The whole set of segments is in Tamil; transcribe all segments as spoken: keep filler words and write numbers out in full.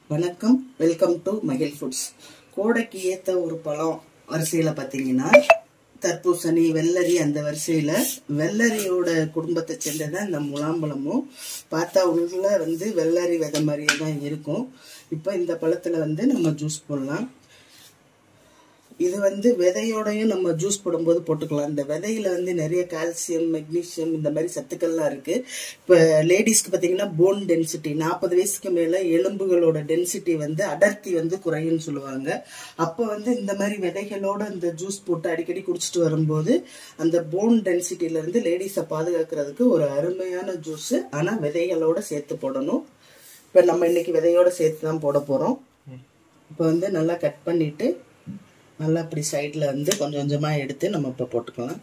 வணக்கம், வெல்கம் டு மகிழ் ஃபுட்ஸ். கோடைக்கு ஏற்ற ஒரு பழம் வரிசையில் பார்த்தீங்கன்னா தர்பூசணி, வெள்ளரி, அந்த வரிசையில் வெள்ளரியோட குடும்பத்தை சேர்ந்ததான் இந்த முலாம்பழமும். பார்த்தா உள்ள வந்து வெள்ளரி விதை மாதிரியே தான் இருக்கும். இப்போ இந்த பழத்தில் வந்து நம்ம ஜூஸ் போடலாம். இது வந்து விதையோடையும் நம்ம ஜூஸ் போடும்போது போட்டுக்கலாம். இந்த விதையில வந்து நிறைய கால்சியம், மெக்னீசியம், இந்த மாதிரி சத்துக்கள்லாம் இருக்கு. இப்போ லேடிஸ்க்கு பார்த்தீங்கன்னா போன் டென்சிட்டி, நாற்பது வயசுக்கு மேல எலும்புகளோட டென்சிட்டி வந்து அடர்த்தி வந்து குறையும்னு சொல்லுவாங்க. அப்போ வந்து இந்த மாதிரி விதைகளோட இந்த ஜூஸ் போட்டு அடிக்கடி குடிச்சிட்டு வரும்போது அந்த போன் டென்சிட்டில இருந்து லேடிஸை பாதுகாக்கிறதுக்கு ஒரு அருமையான ஜூஸ். ஆனா விதைகளோட சேர்த்து போடணும். இப்போ நம்ம இன்னைக்கு விதையோட சேர்த்து தான் போட போறோம். இப்போ வந்து நல்லா கட் பண்ணிட்டு நல்லா அப்படி சைடில் வந்து கொஞ்சம் கொஞ்சமாக எடுத்து நம்ம இப்போ போட்டுக்கலாம்.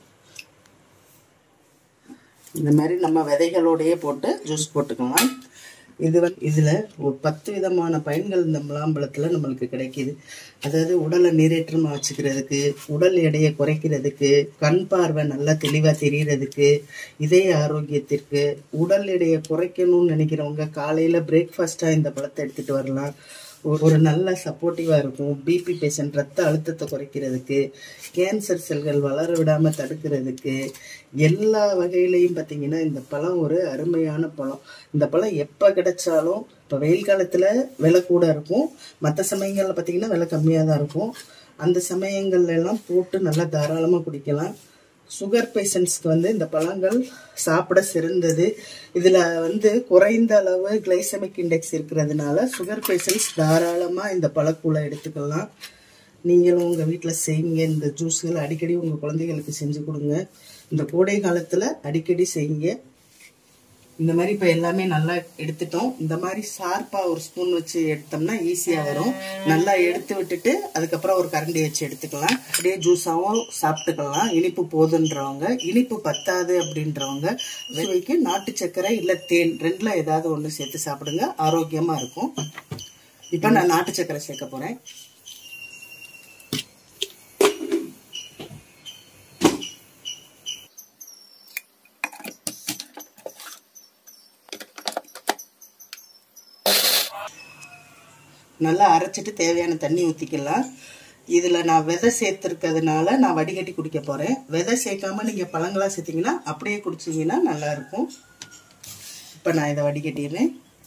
இந்த மாதிரி நம்ம விதைகளோடையே போட்டு ஜூஸ் போட்டுக்கலாம். இது வந்து இதில் ஒரு பத்து விதமான பயன்கள் இந்த முலாம்பழத்தில் நம்மளுக்கு கிடைக்கிது. அதாவது உடலை நீரேற்றமாக வச்சுக்கிறதுக்கு, உடல் எடையை குறைக்கிறதுக்கு, கண் பார்வை நல்லா தெளிவாக தெரிகிறதுக்கு, இதய ஆரோக்கியத்திற்கு, உடல் எடையை குறைக்கணும்னு நினைக்கிறவங்க காலையில் பிரேக்ஃபாஸ்ட்டாக இந்த பழத்தை எடுத்துகிட்டு வரலாம். ஒரு நல்ல சப்போர்ட்டிவாக இருக்கும். பிபி பேஷண்ட் ரத்த அழுத்தத்தை குறைக்கிறதுக்கு, கேன்சர் செல்கள் வளர விடாமல் தடுக்கிறதுக்கு, எல்லா வகையிலையும் பார்த்தீங்கன்னா இந்த பழம் ஒரு அருமையான பழம். இந்த பழம் எப்போ கிடைச்சாலும், இப்போ வெயில் காலத்தில் விலை கூட இருக்கும், மற்ற சமயங்களில் பார்த்தீங்கன்னா விலை கம்மியாக தான் இருக்கும். அந்த சமயங்கள்ல எல்லாம் போட்டு நல்லா தாராளமாக குடிக்கலாம். சுகர் பேஷண்ட்ஸ்க்கு வந்து இந்த பழங்கள் சாப்பிட சிறந்தது. இதில் வந்து குறைந்த அளவு கிளைசமிக் இண்டெக்ஸ் இருக்கிறதுனால சுகர் பேஷண்ட்ஸ் தாராளமாக இந்த பழக்கூழை எடுத்துக்கலாம். நீங்களும் உங்கள் வீட்டில் செய்யுங்க. இந்த ஜூஸ்கள் அடிக்கடி உங்கள் குழந்தைகளுக்கு செஞ்சு கொடுங்க. இந்த கோடை காலத்தில் அடிக்கடி செய்யுங்க. இந்த மாதிரி இப்போ எல்லாமே நல்லா எடுத்துட்டோம். இந்த மாதிரி ஷார்ப்பாக ஒரு ஸ்பூன் வச்சு எடுத்தோம்னா ஈஸியாக வரும். நல்லா எடுத்து விட்டுட்டு அதுக்கப்புறம் ஒரு கரண்டி வச்சு எடுத்துக்கலாம். அப்படியே ஜூஸாகவும் சாப்பிட்டுக்கலாம். இனிப்பு போதுன்றவங்க, இனிப்பு பத்தாது அப்படின்றவங்க வைக்க நாட்டு சர்க்கரை இல்லை தேன் ரெண்டில் ஏதாவது ஒன்று சேர்த்து சாப்பிடுங்க. ஆரோக்கியமாக இருக்கும். இப்போ நான் நாட்டு சர்க்கரை சேர்க்க போகிறேன். நல்லா அரைச்சிட்டு தேவையான தண்ணி ஊற்றிக்கலாம். இதில் நான் விதை சேர்த்துருக்கிறதுனால நான் வடிகட்டி குடிக்க போகிறேன். விதை சேர்க்காம நீங்கள் பழங்களாக சேர்த்திங்கன்னா அப்படியே குடிச்சிங்கன்னா நல்லாயிருக்கும். இப்போ நான் இதை வடிகட்டிடுறேன்.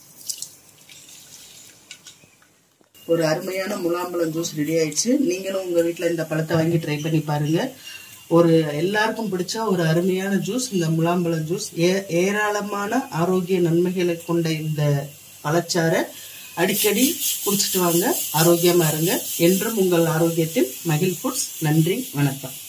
ஒரு அருமையான முலாம்பழம் ஜூஸ் ரெடி ஆயிடுச்சு. நீங்களும் உங்கள் வீட்டில் இந்த பழத்தை வாங்கி ட்ரை பண்ணி பாருங்கள். ஒரு எல்லாருக்கும் பிடிச்ச ஒரு அருமையான ஜூஸ் இந்த முலாம்பழம் ஜூஸ். ஏ ஏராளமான ஆரோக்கிய நன்மைகளை கொண்ட இந்த பழச்சாறை அடிக்கடி குடிச்சிட்டு வாங்க. ஆரோக்கியமாக இருங்க. என்றும் உங்கள் ஆரோக்கியத்தில் மகிழ் ஃபுட்ஸ். நன்றி, வணக்கம்.